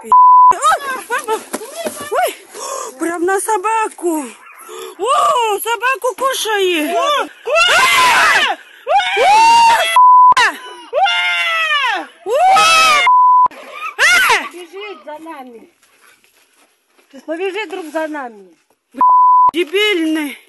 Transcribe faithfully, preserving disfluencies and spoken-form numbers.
Ой, прям на собаку. О, собаку кушает. Побежит за нами. Побежит друг за нами. Дебильный.